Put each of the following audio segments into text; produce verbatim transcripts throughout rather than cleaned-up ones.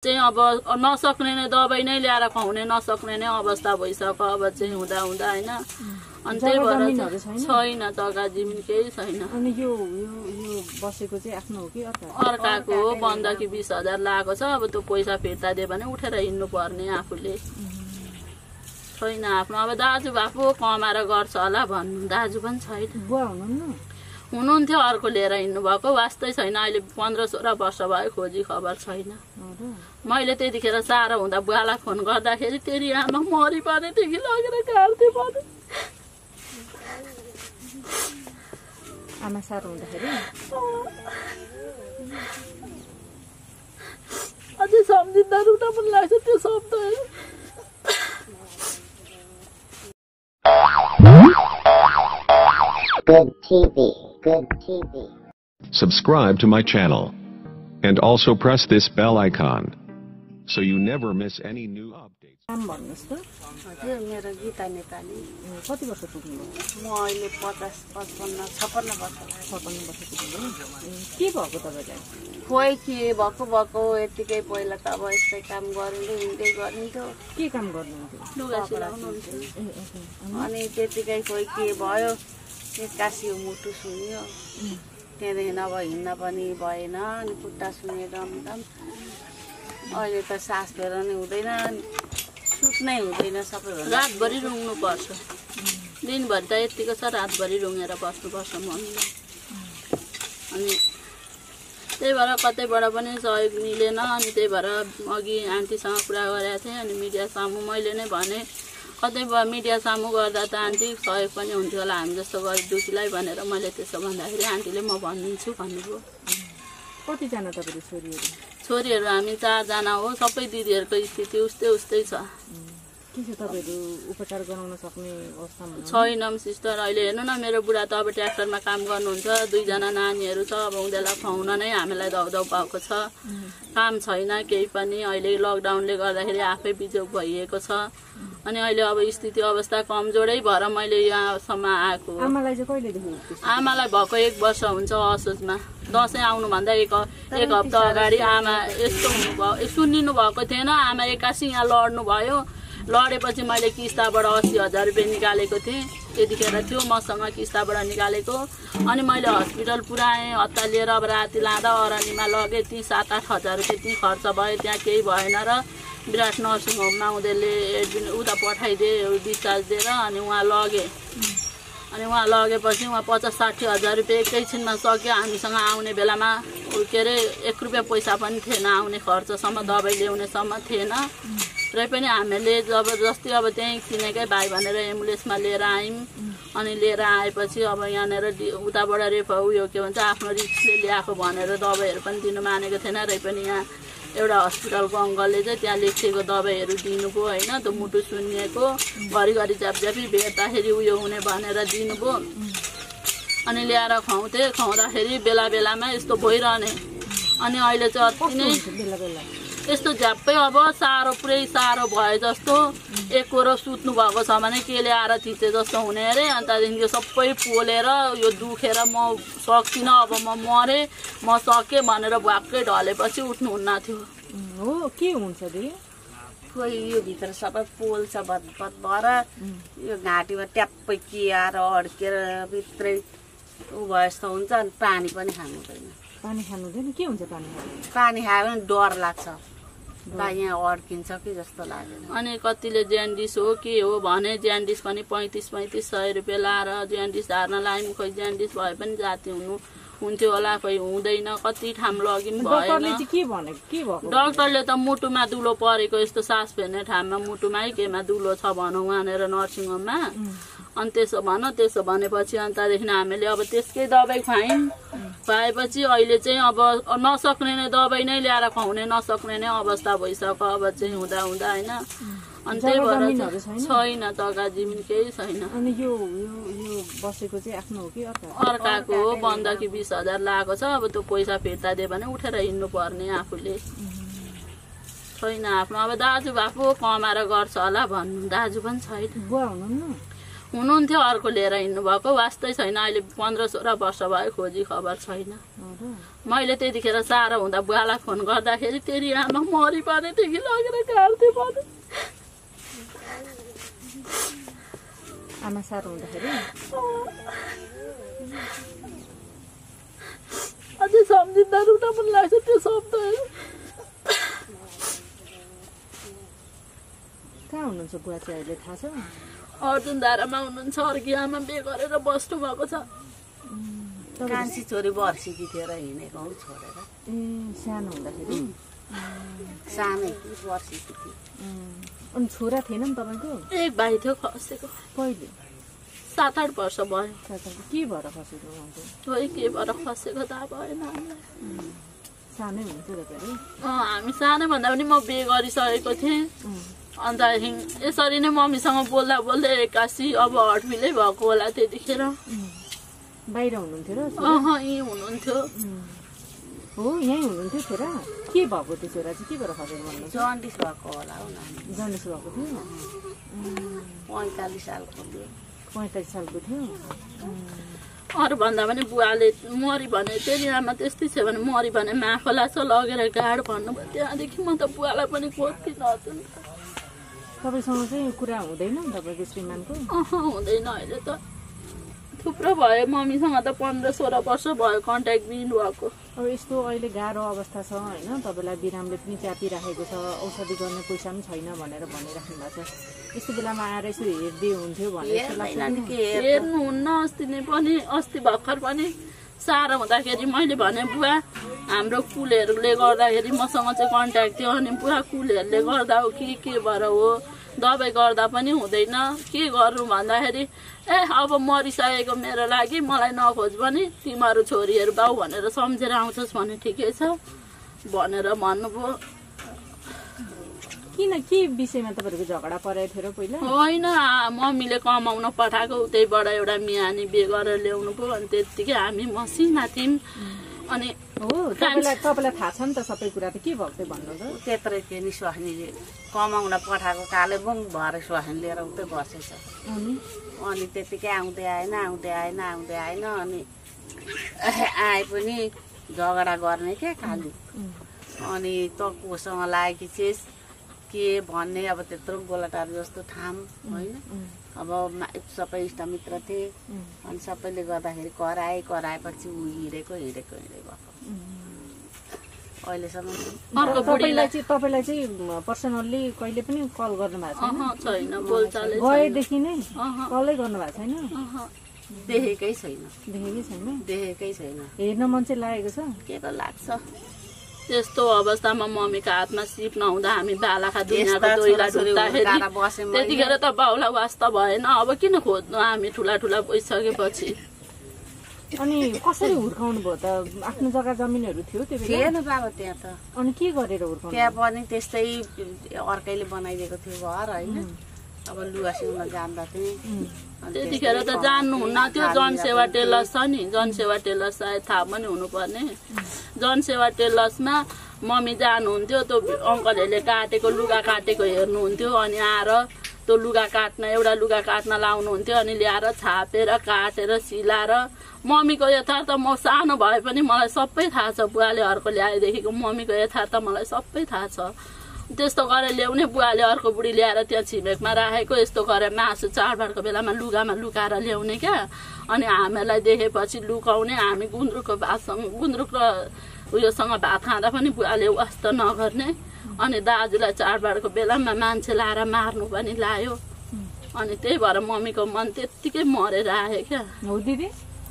चाहिँ अब नसक्ने नै दबाई नै ल्याएर खुवाउने नसक्ने नै अवस्था भइसक्यो अब चाहिँ हुँदा हुँदा हैन अनि त्यही भएर छैन जग्गा जमिन केही छैन। अनि यो यो बसेको चाहिँ आफ्नो हो कि अर्काको हो। बन्दकी बीस हजार लागेको छ। अब त्यो पैसा फिर्ता दियो भने उठेर हिँड्नु पर्ने आफूले। छैन आफ्नो। अब दाजु बापु कमाएर गर्छ होला भन्नु दाजु पनि छैन। बुवा हुनुहुन्न? हुनुहुन्थ्यो अर्को लिएर हिँड्नु भएको वास्तै छैन। अहिले पन्ध्र सोह्र वर्ष भयो खोजी खबर छैन। मैले त्यतिखेर साह्रो हुँदा बुवालाई फोन गर्दाखेरि तेरी आमा मरि परेदेखि लगेर गाड्दै पर्यो। आमा साह्रो हुँदाखेरि अझै सम्झिँदा रुटा पनि लाग्छ त्यो शब्दहरू। Good T V, good T V. Subscribe to my channel and also press this bell icon so you never miss any new updates. नाम भन्नुस् त? हजुर मेरो गीता नेपाली। कति वर्ष पुग्नुभयो? म अहिले पचास पचपन्न छप्पन्न वर्ष छप्पन्न वर्ष पुग्नुभयो। के भएको तपाईलाई? खोइ के भएको भएको यतिकै पहिला त अब यस्तै काम गरिँदै हिँड्दै गरिन्थ्यो। के काम गर्नुहुन्थ्यो? लुगा सिलाउनुहुन्थ्यो। अनि त्यतिकै खोइ के भयो एक्कासी मुटु सुन्यो। त्यहाँदेखि अब हिँड्न पनि भएन अनि खुट्टा सुन्यो दमदम। अहिले त सास फेर्न हुँदैन सुत्नै हुँदैन सबैभन्दा। रातभरि रुङ्नु पर्छ। दिनभरि त यतिको छ रातभरि रुँगेर बस्नुपर्छ मनले। अनि त्यही भएर कतैबाट पनि सहयोग मिलेन। अनि त्यही भएर अघि आन्टीसँग कुरा गरेको थिएँ। अनि मिडिया सामु मैले नै भने कतै मिडिया सामु गर्दा त आन्टी सहयोग पनि हुन्थ्यो होला हामी जस्तो गरिब दुखीलाई भनेर मैले त्यसो भन्दाखेरि आन्टीले म भनिदिन्छु भन्नुभयो। कतिजना तपाईँको छोरीहरू? छोरीहरू हामी चारजना हो। सबै दिदीहरूको स्थिति उस्तै उस्तै छ। के छ तपाईँहरू उपचार गराउन सक्ने अवस्थामा छैनौँ सिस्टर। अहिले हेर्नु न मेरो बुढा त अब ट्र्याक्टरमा काम गर्नुहुन्छ। दुईजना नानीहरू छ। अब उनीहरूलाई खुवाउन नै हामीलाई दौडौ भएको छ। काम छैन केही पनि। अहिले लकडाउनले गर्दाखेरि आफै बिजोग भइएको छ। अनि अहिले अब स्थिति अवस्था कमजोरै भएर मैले यहाँसम्म आएको। आमालाई चाहिँ कहिलेदेखि? आमालाई भएको एक वर्ष हुन्छ असोजमा। दसैँ आउनुभन्दा एक एक हप्ता अगाडि आमा यस्तो हुनुभयो सुनिनु भएको थिएन। आमा एक्कासी यहाँ लड्नु भयो। लडेपछि मैले किस्ताबाट अस्सी हजार रुपियाँ निकालेको थिएँ। त्यतिखेर थियो मसँग किस्ताबाट निकालेको। अनि मैले हस्पिटल पुऱ्याएँ हत्तालिएर। अब राति लाँदा अरनीमा लगेँ। ती सात आठ हजार रुपियाँ ती खर्च भयो। त्यहाँ केही भएन र विराट नर्सिङ होममा उनीहरूले एडमिट उता पठाइदिए डिस्चार्ज दिएर। अनि उहाँ लगे। अनि उहाँ लगेपछि उहाँ पचास साठी हजार रुपियाँ एकैछिनमा सक्यो। हामीसँग आउने बेलामा के अरे एक रुपियाँ पैसा पनि थिएन। आउने खर्चसम्म दबाई ल्याउनेसम्म थिएन। र पनि हामीले जबरजस्ती अब त्यहीँ किनेकै भाइ भनेर एम्बुलेन्समा लिएर आयौँ। अनि लिएर आएपछि अब यहाँनिर उताबाट रेफ उयो के भन्छ आफ्नो रिक्सले ल्याएको भनेर दबाईहरू पनि दिनु मानेको थिएन। र पनि यहाँ एउटा हस्पिटलको अङ्कलले चाहिँ त्यहाँ लेखिएको दबाईहरू दिनुभयो होइन। त्यो मुटु सुन्निएको घरिघरि झ्यापझ्यापी भेट्दाखेरि उयो हुने भनेर दिनुभयो। अनि ल्याएर खुवाउँथेँ। खुवाउँदाखेरि बेला बेलामा यस्तो भइरहने। अनि अहिले चाहिँ अति नै यस्तो झ्याप्पै अब साह्रो पुरै साह्रो भए जस्तो एकरो सुत्नु भएको छ भने केले आएर थिचे जस्तो हुने अरे। अनि त्यहाँदेखि यो सबै पोलेर यो दुखेर म सक्दिनँ अब म मरेँ म सकेँ भनेर भ्वाक्कै ढलेपछि उठ्नुहुन्न थियो। हो के हुन्छ दिदी? खोइ यो भित्र सबै पोल्छ भतभत भएर यो घाँटीमा ट्याप्पै कियाएर अड्केर भित्रै उ भए जस्तो हुन्छ। अनि पानी पनि खानु हुँदैन। पानी खानु हुँदैन? के हुन्छ पानी खानु? पानी खायो भने डर लाग्छ। यहाँ अड्किन्छ कि जस्तो लाग्यो। अनि कतिले ज्यान्डिस हो के हो भने ज्यान्डिस पनि पैँतिस पैँतिस सय रुपियाँ लाएर ज्यान्डिस धार्न लायौँ। खोइ ज्यान्डिस भए पनि जाति हुनु हुन्थ्यो होला खोइ हुँदैन। कति ठाउँ लग्यौँ भएन। डक्टरले त मुटुमा दुलो परेको यस्तो सास फेर्ने ठाउँमा मुटुमै केमा दुलो छ भनौँ वहाँनिर नर्सिङ होममा। अनि त्यसो भन त्यसो भनेपछि अनि त्यहाँदेखि हामीले अब त्यसकै दबाई खुवायौँ। खुवाएपछि अहिले चाहिँ अब नसक्ने नै दबाई नै ल्याएर खुवाउने नसक्ने नै अवस्था भइसक्यो अब चाहिँ हुँदा हुँदा होइन। अनि त्यही भएर छैन जग्गा जमिन केही छैन। अनि यो यो बसेको चाहिँ आफ्नो हो कि अर्काको हो। बन्दकी बीस हजार लागेको छ। अब त्यो पैसा फिर्ता दियो भने उठेर हिँड्नु पर्ने आफूले। छैन आफ्नो। अब दाजु बापु कमाएर गर्छ होला भन्नु दाजु पनि छैन। बुवा हुनुहुन्न? हुनुहुन्थ्यो अर्को लिएर हिँड्नु भएको वास्तै छैन अहिले पन्ध्र सोह्र वर्ष भयो खोजी खबर छैन मैले त्यतिखेर साह्रो हुँदा बुवालाई फोन गर्दाखेरि तेरि आमा मरि परेदेखि लगेर गाड्थे भने आमा साह्रो हुँदाखेरि अझै सम्झिँदा रुन पनि लाग्छ त्यो शब्दहरू कहाँ हुनुहुन्छ बुवा चाहिँ अहिले थाहा छ अर्जुन धारामा हुनुहुन्छ अर्की आमा बिहे गरेर बस्नु भएको छ कान्छी छोरी वर्षेकी थिएर हिँडेको हौ छोडेर ए सानो हुँदाखेरि सानै वर्षेकी थियो अनि छोरा थिएन नि तपाईँको एक भाइ थियो खसेको कहिले सात आठ वर्ष भयो के भएर खसेको उहाँको खोइ के भएर खसेको थाहा भएन हामीलाई सानै हुनुहुन्थ्यो तपाईँहरू अँ हामी सानै भन्दा पनि म बिहे गरिसकेको थिएँ अन्त यसरी नै मम्मीसँग बोल्दा बोल्दै एक्कासी अब हटबिलै भएको होला त्यतिखेर बाहिर हुनुहुन्थ्यो र अह यहीँ हुनुहुन्थ्यो हो यहीँ हुनुहुन्थ्यो छोरा के भएको त्यो छोरा चाहिँ के भएर खसेको भन्नु जन्डिस भएको होला हौ नानी जन्डिस भएको थियो पैँतालिस सालको थियो पैँतालिस सालको थियो अरू भन्दा पनि बुवाले मरि भने तेरि आमा त्यस्तै छ भने मरि भने माखोला छ लगेर गाड भन्नुभयो त्यहाँदेखि म त बुवालाई पनि खोज्दिनँ हजुर तपाईँसँग चाहिँ कुरा हुँदैन नि तपाईँको श्रीमानको अह हुँदैन अहिले त थुप्रो भयो मम्मीसँग त पन्ध्र सोह्र वर्ष भयो कन्ट्याक्ट दिनु भएको अब यस्तो अहिले गाह्रो अवस्था छ होइन तपाईँलाई बिरामले पनि च्यापिराखेको छ औषधि गर्ने पैसा पनि छैन भनेर भनिराख्नु भएको छ यस्तो बेलामा आएर यसो हेर्दै हुन्थ्यो भनेर हेर्नुहुन्न अस्ति नै पनि अस्ति भर्खर पनि साह्रो हुँदाखेरि मैले भने बुवा हाम्रो कुलहरूले गर्दाखेरि मसँग चाहिँ कन्ट्याक्ट थियो अनि बुवा कुलहरूले गर्दा हो कि के भएर हो दबाई गर्दा पनि हुँदैन के गर्नु भन्दाखेरि ए अब मरिसकेको मेरो लागि मलाई नखोज पनि तिमीहरू छोरीहरू बाउ भनेर सम्झेर आउँछस् भने ठिकै छ भनेर भन्नुभयो किन के विषयमा तपाईँहरूको झगडा परेको थियो र पहिला होइन मम्मीले कमाउन पठाएको उतैबाट एउटा मियानी बिहे गरेर ल्याउनु पो अनि त्यत्तिकै हामी मसिना थियौँ अनि हो तपाईँलाई तपाईँलाई थाहा छ नि त सबै कुरा त के भएको थियो भन्नु त त्यत्रै थियो नि स्वास्नीले कमाउन पठाएको कालेबुङ भएर स्वास्नी लिएर उतै बसेछ अनि त्यतिकै आउँदै आएन आउँदै आएन आउँदै आएन अनि आए पनि झगडा गर्ने क्या खालि अनि त कोसँग लागेकी चिज के भन्ने अब त्यत्रो गोलाटार जस्तो ठाम होइन अब सबै इष्टमित्र थिए अनि सबैले गर्दाखेरि कराए कराएपछि ऊ हिँडेको हिँडेको हिँडेको अहिलेसम्म तपाईँलाई चाहिँ तपाईँलाई चाहिँ पर्सनल्ली कहिले पनि कल गर्नु भएको छैन बोलचाल गएदेखि नै कलै गर्नु भएको छैन देखेकै छैन देखेकै छैन देखेकै छैन हेर्न मन चाहिँ लागेको छ के पो लाग्छ त्यस्तो अवस्थामा मम्मीको हातमा सिप नहुँदा हामी बालाखा दुनियाँको दोइला ढुक्दाखेरि त्यतिखेर त बाउला वास्ता भएन अब किन खोज्नु हामी ठुला ठुला भइसकेपछि अनि कसरी हुर्काउनु भयो त आफ्नो जग्गा जमिनहरू थियो त्यो थिएन बाबा त्यहाँ त अनि के गरेर हुर्काउनु त्यहाँ पनि त्यस्तै अर्कैले बनाइदिएको थियो घर होइन अब लुगा सिउन जान्दा थिएँ त्यतिखेर त जान्नुहुन्न त्यो जनसेवा टेलर्स छ नि जनसेवा टेलर्स सायद थाहा पनि हुनुपर्ने जनसेवा टेलर्समा मम्मी जानुहुन्थ्यो त्यो अङ्कलहरूले काटेको लुगा काटेको हेर्नुहुन्थ्यो अनि आएर त्यो लुगा काट्न एउटा लुगा काट्न लाउनुहुन्थ्यो अनि ल्याएर छापेर काटेर सिलाएर मम्मीको यथार्थ म सानो भए पनि मलाई सबै थाहा छ बुवाले अर्को ल्याएदेखिको मम्मीको यथार्थ मलाई सबै थाहा छ त्यस्तो गरेर ल्याउने बुवाले अर्को बुढी ल्याएर त्यहाँ छिमेकमा राखेको यस्तो गरेर मासु चाडबाडको बेलामा लुगामा लुकाएर ल्याउने क्या अनि हामीलाई देखेपछि लुकाउने हामी गुन्द्रुकको भातसँग गुन्द्रुक र उयोसँग भात खाँदा पनि बुवाले वास्ता नगर्ने अनि दाजुलाई चाडबाडको बेलामा मान्छे लाएर मार्नु पनि लायो अनि त्यही भएर मम्मीको मन त्यत्तिकै मरेर आयो क्या हो दिदी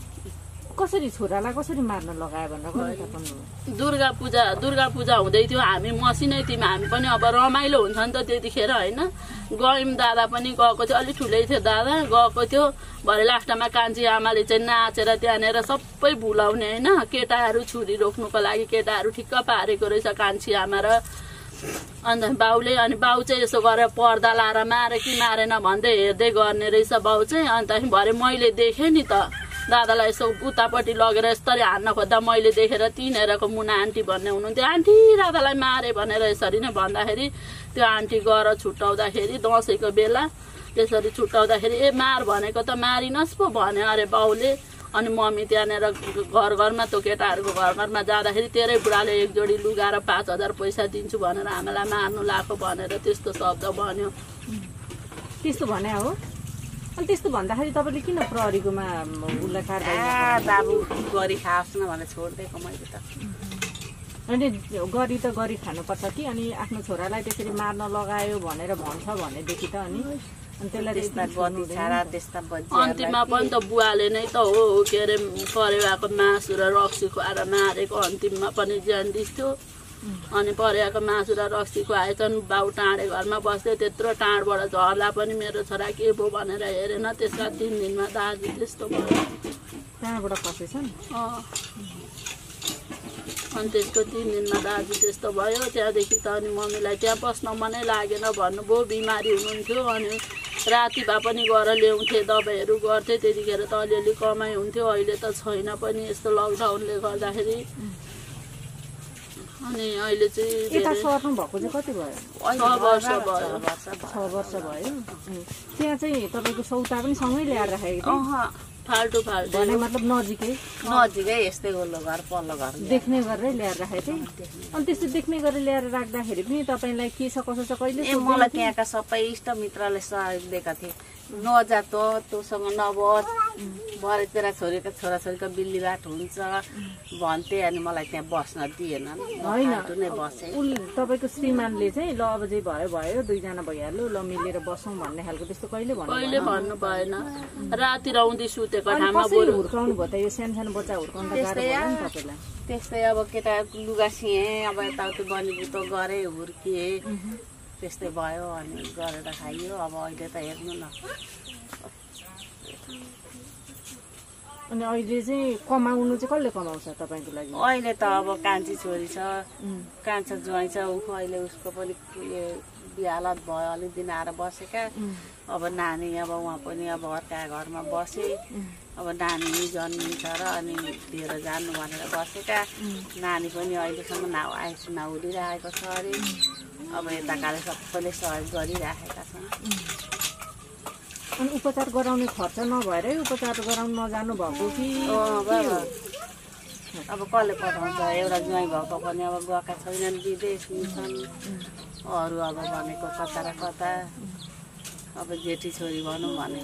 कसरी छोरालाई कसरी मार्न लगायो भनेर दुर्गा पूजा दुर्गा पूजा हुँदै थियो हामी मसिनै थियौँ हामी पनि अब रमाइलो हुन्छ नि त त्यतिखेर होइन गयौँ दादा पनि गएको थियो अलिक ठुलै थियो दादा गएको थियो भरे लास्टमा कान्छी आमाले चाहिँ नाचेर त्यहाँनिर सबै भुलाउने होइन केटाहरू छुरी रोक्नुको लागि केटाहरू ठिक्क पारेको रहेछ कान्छी आमा र अन्त बाउले अनि बाउ चाहिँ यसो गरेर पर्दा लाएर मारे कि मारेन भन्दै हेर्दै गर्ने रहेछ बाउ चाहिँ अन्त भरे मैले देखेँ नि त दादालाई यसो उतापट्टि लगेर यसरी हान्न खोज्दा मैले देखेर तिनीहरूको मुना आन्टी भन्ने हुनुहुन्थ्यो आन्टी दादालाई मारे भनेर यसरी नै भन्दाखेरि त्यो आन्टी गएर छुट्याउँदाखेरि दसैँको बेला त्यसरी छुट्याउँदाखेरि ए मार भनेको त मारिनस् पो भन्यो अरे बाउले। अनि मम्मी त्यहाँनिर घर घरमा त्यो केटाहरूको घर घरमा जाँदाखेरि तेरै बुढाले एक जोडी लुगा र पाँच हजार पैसा दिन्छु भनेर हामीलाई मार्नु लाग्यो भनेर त्यस्तो शब्द भन्यो। त्यस्तो भने हो। अनि त्यस्तो भन्दाखेरि तपाईँले किन प्रहरीकोमा उसलाई कारबाही बाबु गरी खाओस् न भनेर छोडिदिएको मैले त। अनि गरी त गरी खानुपर्छ कि अनि आफ्नो छोरालाई त्यसरी मार्न लगायो भनेर भन्छ भनेदेखि त अनि अन्तिममा पनि त बुवाले नै त हो के अरे परेवाको मासु र रक्सी खुवाएर मारेको। अन्तिममा पनि ज्यान्डिस थियो। अनि परेवाको मासु र रक्सी खुवाएछन्। बाउ टाढे घरमा बस्दै त्यत्रो टाढबाट झर्दा पनि मेरो छोरा के भयो भनेर हेरेन। त्यसका तिन दिनमा दाजु त्यस्तो भयो। टाढबाट खसेछन्। अनि त्यसको तिन दिनमा दाजु त्यस्तो भयो। त्यहाँदेखि त अनि मम्मीलाई त्यहाँ बस्न मनै लागेन भन्नुभयो। बिमारी हुनुहुन्थ्यो। अनि राति भए पनि गएर ल्याउँथे दबाईहरू गर्थे। त्यतिखेर त अलिअलि कमाइ हुन्थ्यो। अहिले त छैन पनि यस्तो लकडाउनले गर्दाखेरि। अनि अहिले चाहिँ यता सर्नु भएको चाहिँ कति भयो? छ वर्ष भयो। छ वर्ष भयो। त्यहाँ चाहिँ तपाईँको सौता पनि सँगै ल्याएर राखेको थियो? फाल्टु फाल्टु भने मतलब नजिकै नजिकै यस्तै वल्लो घर पल्लो घर देख्ने गरेर ल्याएर राखेको थिएँ। अनि त्यस्तो देख्ने गरेर ल्याएर राख्दाखेरि पनि तपाईँलाई के छ कसो छ कहिले ए मलाई त्यहाँका सबै इष्ट मित्रले सहयोग दिएका थिए। नजा त तँसँग नबस भरे तेरा छोरीका छोराछोरीको बिल्लीबाट हुन्छ भन्थे। अनि मलाई त्यहाँ बस्न दिएन। होइन नै बसेँ। उसले तपाईँको श्रीमानले चाहिँ ल अब चाहिँ भयो भयो दुईजना भइहाल्यो ल मिलेर बसौँ भन्ने खालको त्यस्तो कहिले भन्नु कहिले भन्नु भएन। राति रौँदी सुतेको ठाउँमा हुर्काउनु भयो त यो सानो सानो बच्चा हुर्काउनु त गाह्रो भयो नि तपाईँलाई? त्यस्तै अब केटा लुगा सिएँ अब यताउति बनिबुतो गरेँ हुर्किएँ त्यस्तै भयो। अनि गरेर खाइयो। अब अहिले त हेर्नु न। अनि अहिले चाहिँ कमाउनु चाहिँ कसले कमाउँछ तपाईँको लागि? अहिले त अब कान्छी छोरी छ कान्छा ज्वाइँ छ ऊ अहिले उसको पनि बिहालत भयो अलिक दिन आएर बसेका। अब नानी अब उहाँ पनि अब अर्का घरमा बसे। अब नानी जन्मिन्छ र अनि लिएर जानु भनेर बसेका। नानी पनि अहिलेसम्म नाउ आएछु नाउरिरहेको छ अरे। अब यता काले सबैले सहयोग गरिराखेका छन्। अनि उपचार गराउने खर्च नभएरै उपचार गराउन नजानु भएको कि अब कसले पठाउँछ? एउटा ज्वाइँ भएको पनि अब गएका छैनन् विदेश छन्। अरू अब भनेको कता र कता। अब जेठी छोरी भनौँ भने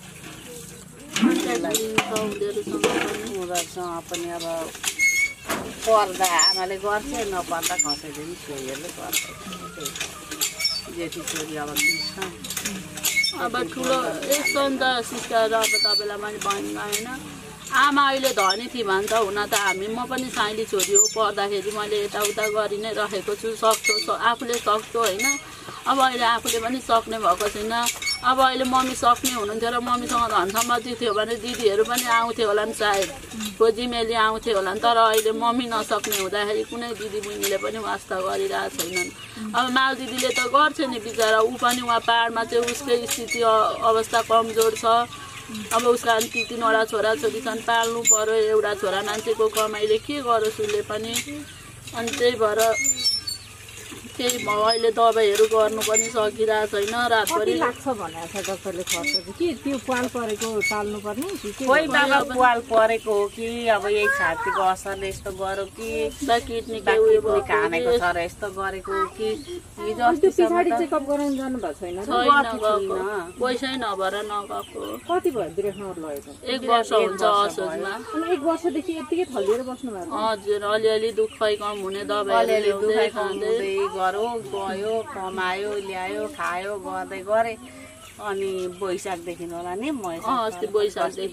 उनीहरूसँग पनि अब पर्दा आमाले गर्छ नपर्दा कसैले छोरीहरूले गर्छ। जेठी छोरी अब अब ठुलो यस्तो नि त सिस्टर अब तपाईँलाई मैले भन्नु होइन आमा अहिले धनी थिएँ भने त हुन त हामी म पनि साइली छोरी हो पढ्दाखेरि मैले यताउता गरि नै रहेको छु। सक्छो आफूले सक्छो होइन। अब अहिले आफूले पनि सक्ने भएको छैन। अब अहिले मम्मी सक्ने हुनुहुन्थ्यो र मम्मीसँग धन सम्पत्ति थियो भने दिदीहरू पनि आउँथ्यो होला नि सायद खोजीमेली आउँथ्यो होला नि। तर अहिले मम्मी नसक्ने हुँदाखेरि कुनै दिदी बहिनीले पनि वास्ता गरिरहेको छैनन्। अब माल दिदीले त गर्छ नि बिचरा ऊ पनि उहाँ पाहाडमा चाहिँ उसकै स्थिति अवस्था कमजोर छ। अब उसका ती तिनवटा छोराछोरी छन् पाल्नु पर्यो। एउटा छोरा मान्छेको कमाइले के गरोस् उसले पनि। अनि त्यही भएर केही अहिले दबाईहरू गर्नु पनि सकिरहेको छैन। रातभरि लाग्छ भनेको छ डक्टरले खर्च कि त्यो पाल परेको टाल्नु पर्ने कोही बाबा पाल परेको हो कि अब यही छातीको असरले यस्तो गर्यो कि किडनीको उयो खानेको छ र यस्तो गरेको हो कि हिजो पछाडि चेकअप गराउनु जानु भएको छैन? पैसै नभएर नगएको। कति भयो बिराख्न लगेको? एक वर्ष हुन्छ असोजमा। अनि एक वर्षदेखि यतिकै थलिएर बस्नु भएको? हजुर अलिअलि दुःखै कम हुने दबाईहरू ल्याउँदै खाँदै गयो कमायो ल्यायो खायो गर्दै गरे। अनि वैशाखदेखि होला नि म अस्ति वैशाखदेखि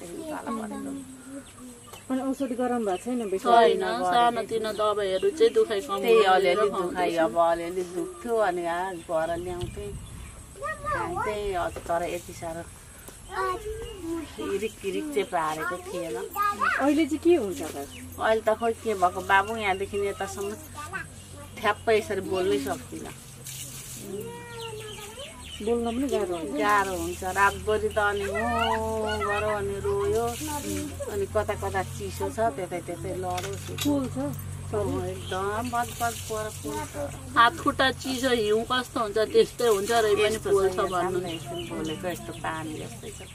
अनि औषधि गराउनु भएको छैन? छैन सानोतिनो दबाईहरू चाहिँ दुखाइ कम त्यही अलिअलि दुखाइ अब अलिअलि दुख्थ्यो अनि घर ल्याउँथेँ खान्थेँ। तर यति साह्रो रिक रिक चाहिँ पारेको थिएन। अहिले चाहिँ के हुन्छ त? अहिले त खोइ के भएको बाबु यहाँदेखि यतासम्म ठ्याप्पै यसरी बोल्नै सक्दिनँ। बोल्न पनि गाह्रो हुन्छ। गाह्रो हुन्छ रातभरि त अनि हो गरो अनि रोयो। अनि कता कता चिसो छ त्यतै त्यतै लड्यो। फुल छ एकदम बदबद पर फुल्छ हात खुट्टा चिसो हिउँ कस्तो हुन्छ त्यस्तै हुन्छ रै पनि फुल्छ भन्नु बोलेको यस्तो पानी जस्तै छ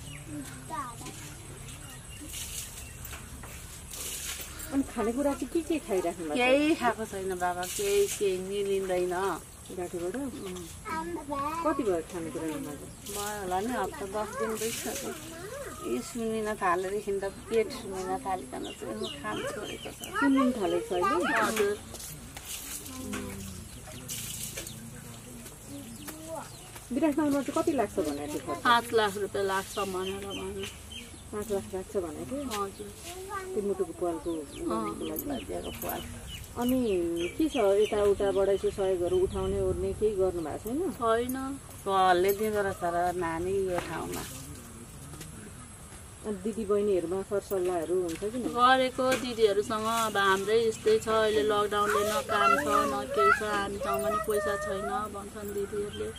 अनि खानेकुरा चाहिँ के के खाइराख्नु भएको केही खाएको छैन बाबा केही केही मिलिँदैन गाँठीबाट कति भयो खानेकुरा भयो होला नि हप्ता दस दिन भइसक्यो यी सुनिन थालेदेखि त पेट सुनिन थालिकन चाहिँ म खान छोडेको छ सुनिन थालेको छ अहिले हजुर विराटनगरमा चाहिँ कति लाग्छ भनेको थियो खर्च पाँच लाख रुपियाँ लाग्छ भनेर भन्नु पाँच लाख लाग्छ भनेको थियो हजुर त्यो मुटुको पालको दिएको पाल अनि के छ यताउताबाट यसो सहयोगहरू उठाउने ओर्ने केही गर्नु भएको छैन छैन कसले दिँदो रहेछ र नानी यो ठाउँमा अनि दिदी बहिनीहरूमा सरसल्लाहहरू हुन्छ कि गरेको दिदीहरूसँग अब हाम्रै यस्तै छ अहिले लकडाउनले न काम छ न केही छ हामीसँग पनि पैसा छैन भन्छन् दिदीहरूले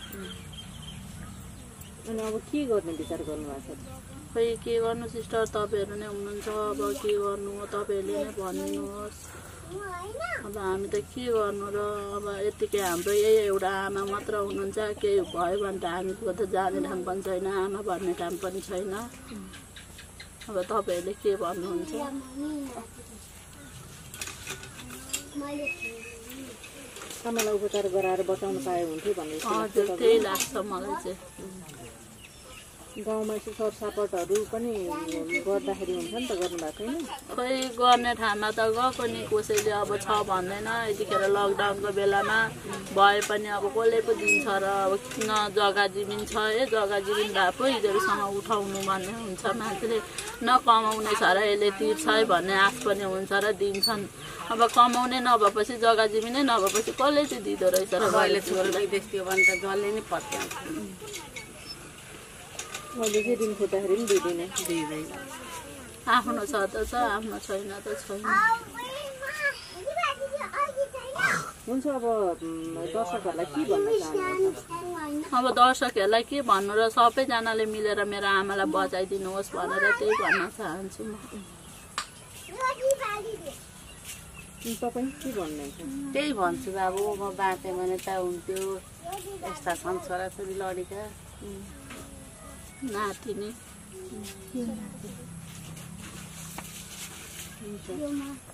अनि अब के गर्ने विचार गर्नुभएको छ खै के गर्नु सिस्टर तपाईँहरू नै हुनुहुन्छ अब के गर्नु हो तपाईँहरूले नै भनिदिनुहोस् अब हामी त के गर्नु र अब यतिकै हाम्रो यही एउटा आमा मात्र हुनुहुन्छ केही भयो भने त हामीको त जाने ठाउँ पनि छैन आमा भन्ने ठाउँ पनि छैन अब तपाईँहरूले के भन्नुहुन्छ आमालाई उपचार गराएर बचाउनु पाए हुन्थ्यो भन्ने हजुर त्यही लाग्छ मलाई चाहिँ गाउँमा यसो सरसापटहरू पनि गर्दाखेरि हुन्छ नि त गर्नुभएको छैन खोइ गर्ने ठाउँमा त गएको नि कसैले अब छ भन्दैन यतिखेर लकडाउनको बेलामा भए पनि अब कसले पो दिन्छ र अब न जग्गा जमिन छ है जग्गा जमिन भए पो यिनीहरूसँग उठाउनु भन्ने हुन्छ मान्छेले न कमाउने छ र यसले तिर्छ है भन्ने आश पनि हुन्छ र दिन्छन् अब कमाउने नभएपछि जग्गा जमिनै नभएपछि कसले चाहिँ दिँदो रहेछ र अहिले छोरो विदेश थियो भने त जसले नै पत्याउँछ मैले चाहिँ दिन खोज्दाखेरि पनि दिँदिनँ दिँदैन आफ्नो छ त छ आफ्नो छैन त छैन हुन्छ अब दर्शकहरूलाई के भन्न चाहनुहुन्छ अब दर्शकहरूलाई के भन्नु र सबैजनाले मिलेर मेरो आमालाई बचाइदिनुहोस् भनेर त्यही भन्न चाहन्छु म तपाईँ के भन्नुहुन्छ त्यही भन्छु बाबु म बाँचेँ भने त हुन्थ्यो यस्ता छन् छोराछोरी लडेका नाति नै हुन्छ